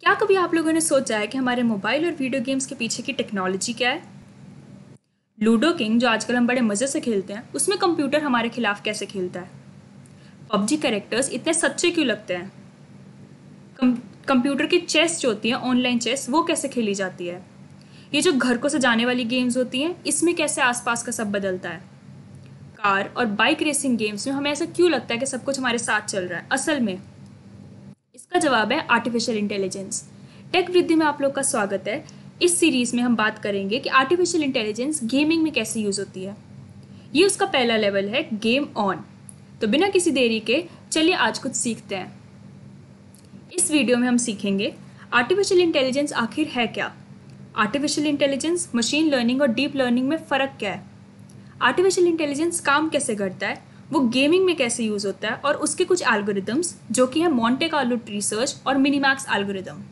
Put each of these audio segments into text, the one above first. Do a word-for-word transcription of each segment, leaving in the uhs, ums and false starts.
क्या कभी आप लोगों ने सोचा है कि हमारे मोबाइल और वीडियो गेम्स के पीछे की टेक्नोलॉजी क्या है? लूडो किंग जो आजकल हम बड़े मज़े से खेलते हैं, उसमें कंप्यूटर हमारे खिलाफ कैसे खेलता है? पबजी कैरेक्टर्स इतने सच्चे क्यों लगते हैं? कम, कंप्यूटर की चेस जो होती है, ऑनलाइन चेस, वो कैसे खेली जाती है? ये जो घर को सजाने वाली गेम्स होती हैं, इसमें कैसे आसपास का सब बदलता है? कार और बाइक रेसिंग गेम्स में हमें ऐसा क्यों लगता है कि सब कुछ हमारे साथ चल रहा है? असल में इसका जवाब है आर्टिफिशियल इंटेलिजेंस। टेक वृद्धि में आप लोग का स्वागत है। इस सीरीज में हम बात करेंगे कि आर्टिफिशियल इंटेलिजेंस गेमिंग में कैसे यूज होती है। ये उसका पहला लेवल है, गेम ऑन। तो बिना किसी देरी के चलिए आज कुछ सीखते हैं। इस वीडियो में हम सीखेंगे आर्टिफिशियल इंटेलिजेंस आखिर है क्या, आर्टिफिशियल इंटेलिजेंस, मशीन लर्निंग और डीप लर्निंग में फ़र्क क्या है, आर्टिफिशियल इंटेलिजेंस काम कैसे करता है, वो गेमिंग में कैसे यूज़ होता है, और उसके कुछ एल्गोरिदम्स जो कि है मोंटे कार्लो रिसर्च और मिनीमैक्स एल्गोरिदम।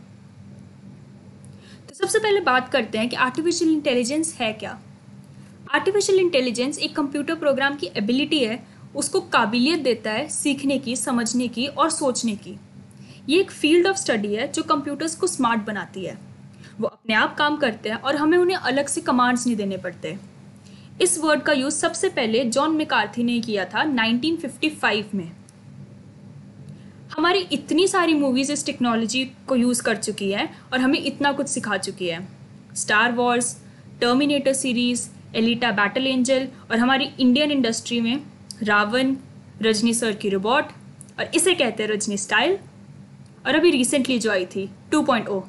तो सबसे पहले बात करते हैं कि आर्टिफिशियल इंटेलिजेंस है क्या। आर्टिफिशियल इंटेलिजेंस एक कंप्यूटर प्रोग्राम की एबिलिटी है, उसको काबिलियत देता है सीखने की, समझने की और सोचने की। ये एक फील्ड ऑफ स्टडी है जो कंप्यूटर्स को स्मार्ट बनाती है। वो अपने आप काम करते हैं और हमें उन्हें अलग से कमांड्स नहीं देने पड़ते। इस वर्ड का यूज़ सबसे पहले जॉन मैकार्थी ने किया था नाइनटीन फिफ्टी फाइव में। हमारी इतनी सारी मूवीज़ इस टेक्नोलॉजी को यूज़ कर चुकी हैं और हमें इतना कुछ सिखा चुकी है। Star Wars, Terminator series, Alita Battle Angel, और हमारी इंडियन इंडस्ट्री में रावण, रजनी सर की रोबोट, और इसे कहते हैं रजनी स्टाइल, और अभी रिसेंटली जो आई थी टू पॉइंट ओ।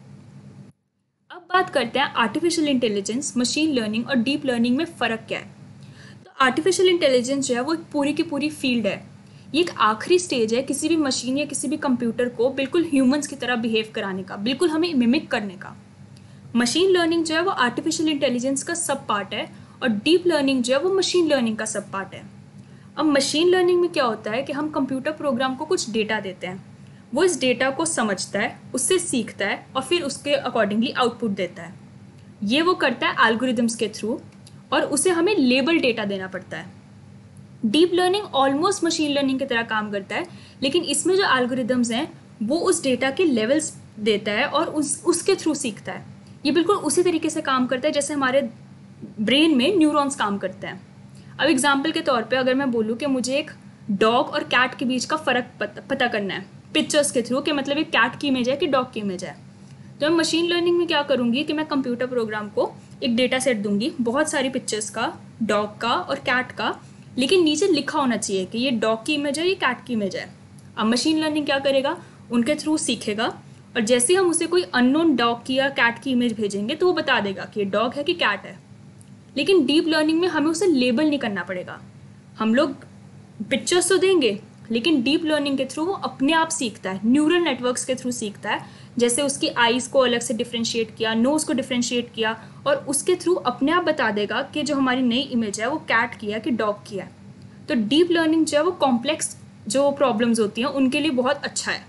अब बात करते हैं आर्टिफिशियल इंटेलिजेंस, मशीन लर्निंग और डीप लर्निंग में फ़र्क क्या है। तो आर्टिफिशियल इंटेलिजेंस जो है वो एक पूरी की पूरी फील्ड है। ये एक आखिरी स्टेज है किसी भी मशीन या किसी भी कंप्यूटर को बिल्कुल ह्यूमंस की तरह बिहेव कराने का, बिल्कुल हमें मिमिक करने का। मशीन लर्निंग जो है वो आर्टिफिशियल इंटेलिजेंस का सब पार्ट है, और डीप लर्निंग जो है वो मशीन लर्निंग का सब पार्ट है। अब मशीन लर्निंग में क्या होता है कि हम कंप्यूटर प्रोग्राम को कुछ डेटा देते हैं, वो इस डेटा को समझता है, उससे सीखता है और फिर उसके अकॉर्डिंगली आउटपुट देता है। ये वो करता है एल्गोरिदम्स के थ्रू, और उसे हमें लेबल डेटा देना पड़ता है। Deep learning almost machine learning की तरह काम करता है, लेकिन इसमें जो एल्गोरिदम्स हैं वो उस डेटा के लेवल्स देता है और उस उसके थ्रू सीखता है। ये बिल्कुल उसी तरीके से काम करता है जैसे हमारे ब्रेन में न्यूरॉन्स काम करते हैं। अब एग्जाम्पल के तौर पे अगर मैं बोलूँ कि मुझे एक डॉग और कैट के बीच का फ़र्क पता, पता करना है पिक्चर्स के थ्रू, कि मतलब एक कैट की इमेज है कि डॉग की इमेज है, तो मैं मशीन लर्निंग में क्या करूँगी कि मैं कंप्यूटर प्रोग्राम को एक डेटा सेट दूंगी, बहुत सारी पिक्चर्स का, डॉग का और कैट का, लेकिन नीचे लिखा होना चाहिए कि ये डॉग की इमेज है, ये कैट की इमेज है। अब मशीन लर्निंग क्या करेगा, उनके थ्रू सीखेगा, और जैसे ही हम उसे कोई अननोन डॉग की या कैट की इमेज भेजेंगे तो वो बता देगा कि ये डॉग है कि कैट है। लेकिन डीप लर्निंग में हमें उसे लेबल नहीं करना पड़ेगा। हम लोग पिक्चर्स तो देंगे, लेकिन डीप लर्निंग के थ्रू वो अपने आप सीखता है, न्यूरल नेटवर्क्स के थ्रू सीखता है। जैसे उसकी आईज़ को अलग से डिफ्रेंशिएट किया, नोज़ को डिफ्रेंशिएट किया, और उसके थ्रू अपने आप बता देगा कि जो हमारी नई इमेज है वो कैट की है कि डॉग की है। तो डीप लर्निंग जो है वो कॉम्प्लेक्स जो प्रॉब्लम्स होती हैं उनके लिए बहुत अच्छा है।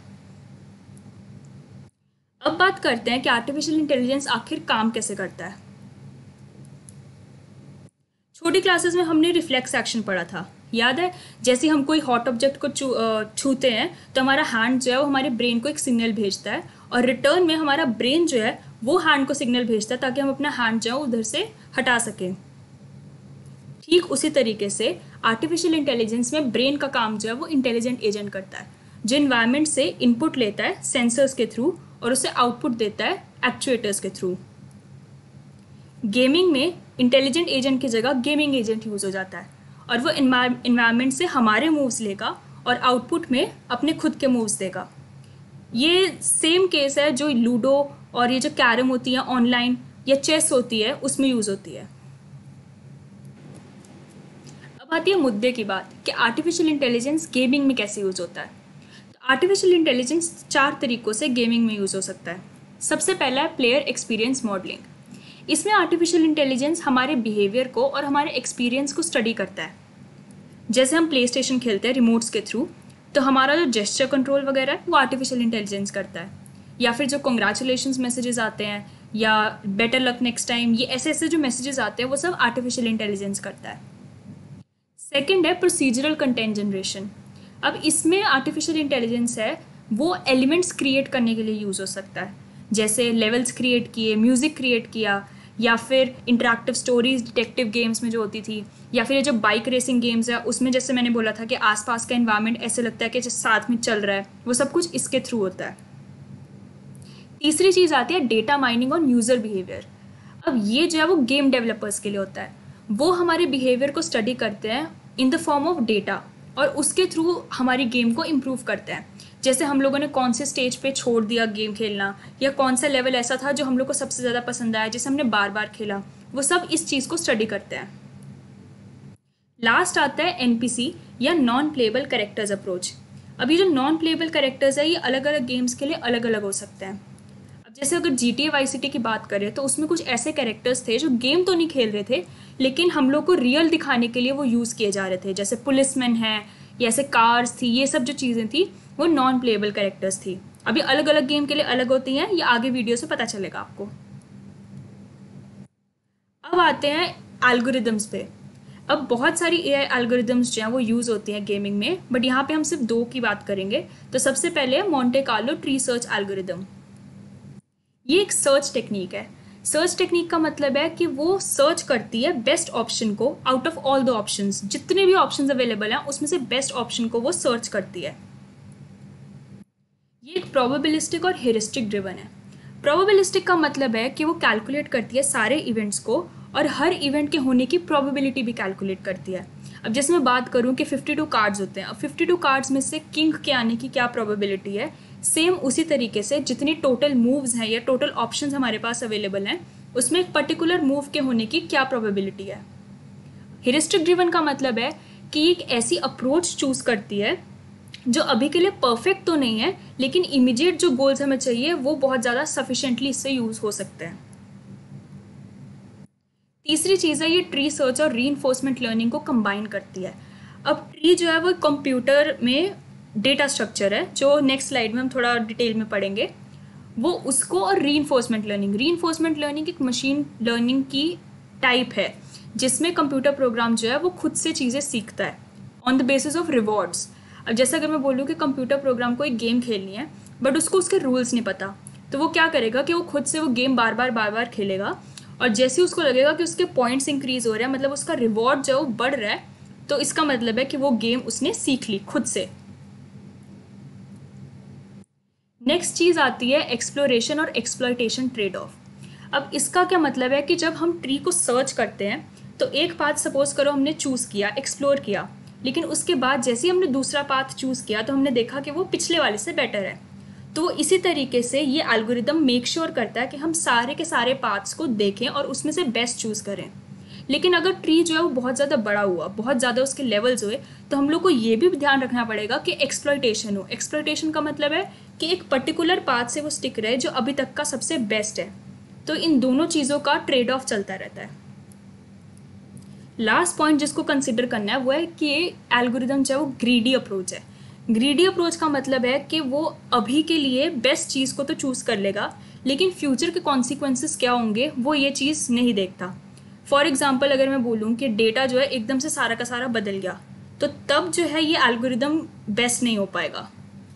अब बात करते हैं कि आर्टिफिशियल इंटेलिजेंस आखिर काम कैसे करता है। छोटी क्लासेस में हमने रिफ्लेक्स एक्शन पढ़ा था, याद है? जैसे हम कोई हॉट ऑब्जेक्ट को छू छूते हैं तो हमारा हैंड जो है वो हमारे ब्रेन को एक सिग्नल भेजता है, और रिटर्न में हमारा ब्रेन जो है वो हैंड को सिग्नल भेजता है ताकि हम अपना हैंड जो है उधर से हटा सकें। ठीक उसी तरीके से आर्टिफिशियल इंटेलिजेंस में ब्रेन का काम जो है वो इंटेलिजेंट एजेंट करता है, जो इन्वायरमेंट से इनपुट लेता है सेंसर्स के थ्रू और उसे आउटपुट देता है एक्चुएटर्स के थ्रू। गेमिंग में इंटेलिजेंट एजेंट की जगह गेमिंग एजेंट यूज़ हो जाता है, और वो इन्वायरमेंट से हमारे मूव्स लेगा और आउटपुट में अपने खुद के मूव्स देगा। ये सेम केस है जो लूडो और ये जो कैरम होती है ऑनलाइन या चेस होती है उसमें यूज़ होती है। अब आती है मुद्दे की बात कि आर्टिफिशियल इंटेलिजेंस गेमिंग में कैसे यूज़ होता है। तो आर्टिफिशियल इंटेलिजेंस चार तरीक़ों से गेमिंग में यूज़ हो सकता है। सबसे पहला है प्लेयर एक्सपीरियंस मॉडलिंग। इसमें आर्टिफिशियल इंटेलिजेंस हमारे बिहेवियर को और हमारे एक्सपीरियंस को स्टडी करता है। जैसे हम प्ले स्टेशन खेलते हैं रिमोट्स के थ्रू, तो हमारा जो जेस्चर कंट्रोल वगैरह है वो आर्टिफिशियल इंटेलिजेंस करता है। या फिर जो कॉन्ग्रेचुलेशंस मैसेजेस आते हैं या बेटर लक नेक्स्ट टाइम, ये ऐसे ऐसे जो मैसेजेस आते हैं वो सब आर्टिफिशियल इंटेलिजेंस करता है। सेकेंड है प्रोसीजरल कंटेंट जनरेशन। अब इसमें आर्टिफिशियल इंटेलिजेंस है वो एलिमेंट्स क्रिएट करने के लिए यूज़ हो सकता है, जैसे लेवल्स क्रिएट किए, म्यूज़िक क्रिएट किया, या फिर इंटरेक्टिव स्टोरीज डिटेक्टिव गेम्स में जो होती थी, या फिर ये जो बाइक रेसिंग गेम्स है उसमें जैसे मैंने बोला था कि आसपास का एनवायरनमेंट ऐसे लगता है कि जैसे साथ में चल रहा है, वो सब कुछ इसके थ्रू होता है। तीसरी चीज़ आती है डेटा माइनिंग और यूज़र बिहेवियर। अब ये जो है वो गेम डेवलपर्स के लिए होता है, वो हमारे बिहेवियर को स्टडी करते हैं in the form of data और उसके थ्रू हमारी गेम को इम्प्रूव करते हैं। जैसे हम लोगों ने कौन से स्टेज पे छोड़ दिया गेम खेलना, या कौन सा लेवल ऐसा था जो हम लोग को सबसे ज़्यादा पसंद आया, जिसे हमने बार बार खेला, वो सब इस चीज़ को स्टडी करते हैं। लास्ट आता है एनपीसी या नॉन प्लेबल कैरेक्टर्स अप्रोच। अब ये जो नॉन प्लेबल कैरेक्टर्स है ये अलग अलग गेम्स के लिए अलग अलग हो सकते हैं। अब जैसे अगर G T A Vice City की बात करें तो उसमें कुछ ऐसे कैरेक्टर्स थे जो गेम तो नहीं खेल रहे थे, लेकिन हम लोग को रियल दिखाने के लिए वो यूज़ किए जा रहे थे, जैसे पुलिसमैन है या ऐसे कार्स थी, ये सब जो चीज़ें थी वो नॉन प्लेबल कैरेक्टर्स थी। अभी अलग अलग गेम के लिए अलग होती हैं, ये आगे वीडियो से पता चलेगा आपको। अब आते हैं एल्गोरिदम्स पे। अब बहुत सारी ए आई एल्गोरिदम्स जो हैं वो यूज़ होती हैं गेमिंग में, बट यहाँ पे हम सिर्फ दो की बात करेंगे। तो सबसे पहले है Monte Carlo tree search algorithm. ये एक सर्च टेक्निक है। सर्च टेक्निक का मतलब है कि वो सर्च करती है बेस्ट ऑप्शन को out of all the options, जितने भी ऑप्शंस अवेलेबल हैं उसमें से बेस्ट ऑप्शन को वो सर्च करती है। ये एक प्रोबेबिलिस्टिक और हेरिस्टिक ड्रिवन है। प्रोबेबिलिस्टिक का मतलब है कि वो कैलकुलेट करती है सारे इवेंट्स को और हर इवेंट के होने की प्रोबेबिलिटी भी कैलकुलेट करती है। अब जैसे मैं बात करूं कि बावन कार्ड्स होते हैं, अब बावन कार्ड्स में से किंग के आने की क्या प्रोबेबिलिटी है, सेम उसी तरीके से जितनी टोटल मूव्स हैं या टोटल ऑप्शंस हमारे पास अवेलेबल हैं उसमें एक पर्टिकुलर मूव के होने की क्या प्रोबेबिलिटी है। हेरिस्टिक ड्रिवन का मतलब है कि एक ऐसी अप्रोच चूज करती है जो अभी के लिए परफेक्ट तो नहीं है, लेकिन इमीडिएट जो गोल्स हमें चाहिए वो बहुत ज़्यादा सफिशिएंटली इससे यूज हो सकते हैं। तीसरी चीज़ है ये ट्री सर्च और रीइंफोर्समेंट लर्निंग को कंबाइन करती है। अब ट्री जो है वो कंप्यूटर में डेटा स्ट्रक्चर है, जो नेक्स्ट स्लाइड में हम थोड़ा डिटेल में पढ़ेंगे, वो उसको, और रीइंफोर्समेंट लर्निंग रीइंफोर्समेंट लर्निंग एक मशीन लर्निंग की टाइप है जिसमें कंप्यूटर प्रोग्राम जो है वो खुद से चीज़ें सीखता है on the basis of rewards. अब जैसे अगर मैं बोलूँ कि कंप्यूटर प्रोग्राम को एक गेम खेलनी है बट उसको उसके रूल्स नहीं पता, तो वो क्या करेगा कि वो खुद से वो गेम बार बार बार बार खेलेगा, और जैसे उसको लगेगा कि उसके पॉइंट्स इंक्रीज हो रहे हैं, मतलब उसका रिवॉर्ड जो है वो बढ़ रहा है, तो इसका मतलब है कि वो गेम उसने सीख ली खुद से। नेक्स्ट चीज़ आती है एक्सप्लोरेशन और एक्सप्लॉयटेशन ट्रेड ऑफ। अब इसका क्या मतलब है कि जब हम ट्री को सर्च करते हैं तो एक पाथ सपोज करो हमने चूज़ किया, एक्सप्लोर किया, लेकिन उसके बाद जैसे ही हमने दूसरा पाथ चूज़ किया तो हमने देखा कि वो पिछले वाले से बेटर है। तो इसी तरीके से ये एल्गोरिदम मेक श्योर करता है कि हम सारे के सारे पाथ्स को देखें और उसमें से बेस्ट चूज़ करें। लेकिन अगर ट्री जो है वो बहुत ज़्यादा बड़ा हुआ, बहुत ज़्यादा उसके लेवल्स हुए, तो हम लोग को ये भी ध्यान रखना पड़ेगा कि एक्सप्लॉयटेशन हो। एक्सप्लॉयटेशन का मतलब है कि एक पर्टिकुलर पाथ से वो स्टिक रहे जो अभी तक का सबसे बेस्ट है। तो इन दोनों चीज़ों का ट्रेड ऑफ चलता रहता है। लास्ट पॉइंट जिसको कंसिडर करना है वो है कि ये एल्गोरिदम जो है वो ग्रीडी अप्रोच है। ग्रीडी अप्रोच का मतलब है कि वो अभी के लिए बेस्ट चीज़ को तो चूज़ कर लेगा, लेकिन फ्यूचर के कॉन्सिक्वेंसेस क्या होंगे वो ये चीज़ नहीं देखता। फॉर एग्जाम्पल अगर मैं बोलूँ कि डेटा जो है एकदम से सारा का सारा बदल गया, तो तब जो है ये एल्गोरिदम बेस्ट नहीं हो पाएगा।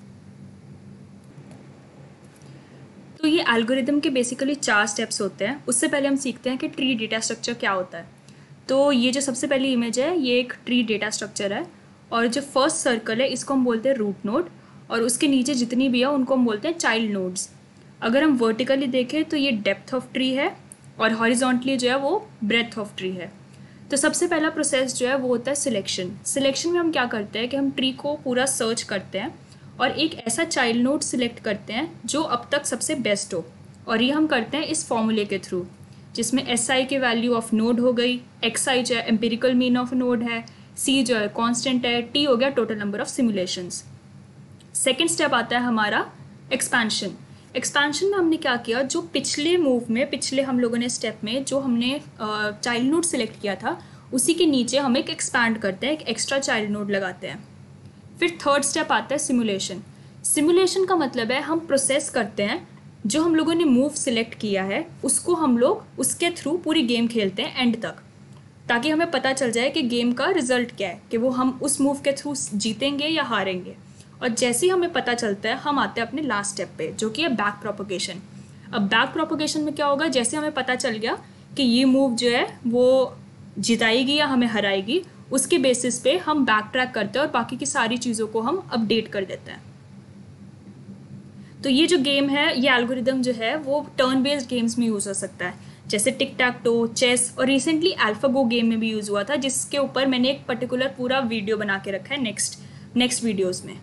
तो ये एल्गोरिदम के बेसिकली चार स्टेप्स होते हैं। उससे पहले हम सीखते हैं कि ट्री डेटा स्ट्रक्चर क्या होता है। तो ये जो सबसे पहली इमेज है ये एक ट्री डेटा स्ट्रक्चर है, और जो फर्स्ट सर्कल है इसको हम बोलते हैं रूट नोड, और उसके नीचे जितनी भी है उनको हम बोलते हैं चाइल्ड नोड्स। अगर हम वर्टिकली देखें तो ये डेप्थ ऑफ ट्री है, और हॉरिजॉन्टली जो है वो ब्रेथ ऑफ ट्री है। तो सबसे पहला प्रोसेस जो है वो होता है सिलेक्शन। सिलेक्शन में हम क्या करते हैं कि हम ट्री को पूरा सर्च करते हैं और एक ऐसा चाइल्ड नोड सिलेक्ट करते हैं जो अब तक सबसे बेस्ट हो, और ये हम करते हैं इस फॉर्मूले के थ्रू, जिसमें एस आई की वैल्यू ऑफ नोड हो गई, एक्स आई जो है एम्पिरिकल मीन ऑफ नोड है, सी जो है कांस्टेंट है, टी हो गया total number of simulations. Second step आता है हमारा एक्सपेंशन। एक्सपेंशन में हमने क्या किया, जो पिछले मूव में, पिछले हम लोगों ने स्टेप में जो हमने चाइल्ड नोड सिलेक्ट किया था उसी के नीचे हम एक एक्सपैंड करते हैं, एक एक्स्ट्रा चाइल्ड नोड लगाते हैं। फिर थर्ड स्टेप आता है सिमुलेशन। सिमुलेशन का मतलब है हम प्रोसेस करते हैं जो हम लोगों ने मूव सिलेक्ट किया है उसको हम लोग उसके थ्रू पूरी गेम खेलते हैं एंड तक, ताकि हमें पता चल जाए कि गेम का रिजल्ट क्या है, कि वो हम उस मूव के थ्रू जीतेंगे या हारेंगे। और जैसे ही हमें पता चलता है हम आते हैं अपने लास्ट स्टेप पे, जो कि है बैक प्रोपोगेशन। अब बैक प्रोपोगेशन में क्या होगा, जैसे हमें पता चल गया कि ये मूव जो है वो जिताएगी या हमें हराएगी, उसके बेसिस पे हम बैक ट्रैक करते हैं और बाकी की सारी चीज़ों को हम अपडेट कर देते हैं। तो ये जो गेम है, ये एल्गोरिदम जो है वो टर्न बेस्ड गेम्स में यूज़ हो सकता है, जैसे टिक टैक टो, चेस, और रिसेंटली अल्फागो गेम में भी यूज़ हुआ था, जिसके ऊपर मैंने एक पर्टिकुलर पूरा वीडियो बना के रखा है नेक्स्ट नेक्स्ट वीडियोज़ में।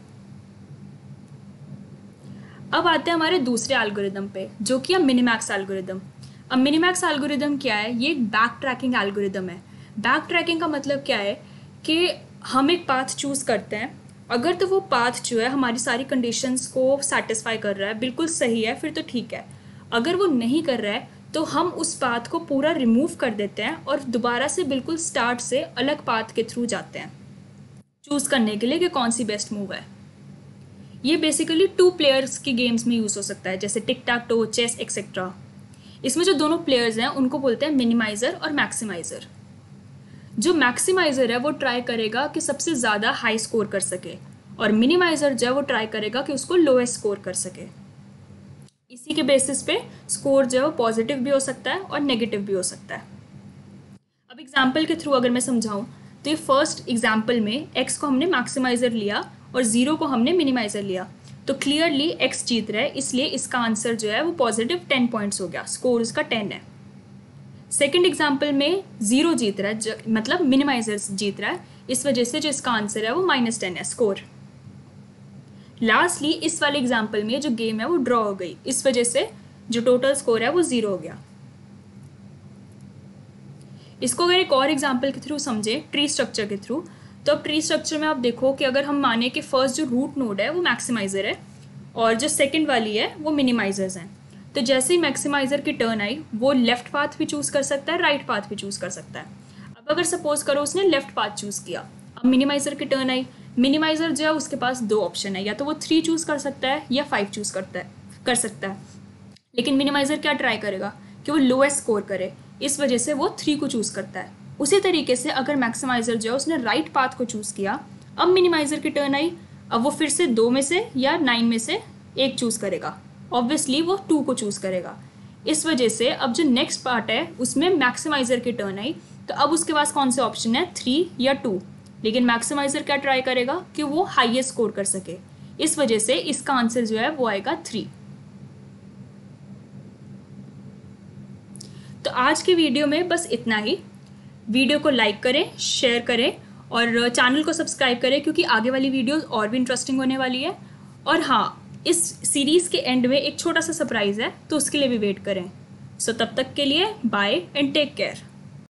अब आते हैं हमारे दूसरे एल्गोरिदम पे, जो कि है मिनिमैक्स एल्गोरिदम। अब मिनिमैक्स एल्गोरिदम क्या है, ये एक बैक ट्रैकिंग एल्गोरिदम है। बैक ट्रैकिंग का मतलब क्या है कि हम एक पाथ चूज़ करते हैं, अगर तो वो पाथ जो है हमारी सारी कंडीशंस को सेटिस्फाई कर रहा है, बिल्कुल सही है, फिर तो ठीक है। अगर वो नहीं कर रहा है तो हम उस पाथ को पूरा रिमूव कर देते हैं और दोबारा से बिल्कुल स्टार्ट से अलग पाथ के थ्रू जाते हैं चूज़ करने के लिए कि कौन सी बेस्ट मूव है। ये बेसिकली टू प्लेयर्स की गेम्स में यूज़ हो सकता है, जैसे tic tac toe, chess etcetera. इसमें जो दोनों प्लेयर्स हैं उनको बोलते हैं मिनिमाइज़र और मैक्सिमाइज़र। जो मैक्सिमाइज़र है वो ट्राई करेगा कि सबसे ज़्यादा हाई स्कोर कर सके, और मिनिमाइज़र जो है वो ट्राई करेगा कि उसको लोएस्ट स्कोर कर सके। इसी के बेसिस पे स्कोर जो है वो पॉजिटिव भी हो सकता है और नेगेटिव भी हो सकता है। अब एग्जाम्पल के थ्रू अगर मैं समझाऊँ तो ये फर्स्ट एग्जाम्पल में एक्स को हमने मैक्सिमाइज़र लिया और ज़ीरो को हमने मिनिमाइज़र लिया, तो क्लियरली एक्स जीत रहा है, इसलिए इसका आंसर जो है वो पॉजिटिव टेन पॉइंट्स हो गया, स्कोर उसका टेन है। सेकेंड एग्जाम्पल में ज़ीरो जीत रहा है, मतलब मिनिमाइज़र जीत रहा है, इस वजह से जो इसका आंसर है वो माइनस टेन है स्कोर। लास्टली इस वाले एग्जाम्पल में जो गेम है वो ड्रॉ हो गई, इस वजह से जो टोटल स्कोर है वो ज़ीरो हो गया। इसको अगर एक और एग्जाम्पल के थ्रू समझे, ट्री स्ट्रक्चर के थ्रू, तो अब ट्री स्ट्रक्चर में आप देखो कि अगर हम माने कि फर्स्ट जो रूट नोड है वो मैक्सिमाइज़र है और जो सेकंड वाली है वो मिनिमाइज़र्स हैं, तो जैसे ही मैक्सिमाइज़र की टर्न आई वो लेफ्ट पाथ भी चूज़ कर सकता है, राइट पाथ भी चूज़ कर सकता है। अब अगर सपोज करो उसने लेफ्ट पाथ चूज़ किया, अब मिनिमाइज़र की टर्न आई, मिनिमाइज़र जो है उसके पास दो ऑप्शन है, या तो वो थ्री चूज़ कर सकता है या फाइव चूज़ करता है कर सकता है लेकिन मिनिमाइज़र क्या ट्राई करेगा कि वो लोएस्ट स्कोर करे, इस वजह से वो थ्री को चूज़ करता है। उसी तरीके से अगर मैक्सिमाइज़र जो है उसने राइट पाथ को चूज़ किया, अब मिनिमाइज़र की टर्न आई, अब वो फिर से दो में से या नाइन में से एक चूज़ करेगा, ऑब्वियसली वो टू को चूज़ करेगा। इस वजह से अब जो नेक्स्ट पार्ट है उसमें मैक्सिमाइज़र की टर्न आई, तो अब उसके पास कौन से ऑप्शन है, थ्री या टू, लेकिन मैक्सिमाइज़र क्या ट्राई करेगा कि वो हाईएस्ट स्कोर कर सके, इस वजह से इसका आंसर जो है वो आएगा थ्री। तो आज के वीडियो में बस इतना ही। वीडियो को लाइक करें, शेयर करें और चैनल को सब्सक्राइब करें, क्योंकि आगे वाली वीडियोस और भी इंटरेस्टिंग होने वाली है। और हाँ, इस सीरीज़ के एंड में एक छोटा सा सरप्राइज़ है, तो उसके लिए भी वेट करें। सो तब तक के लिए बाय एंड टेक केयर।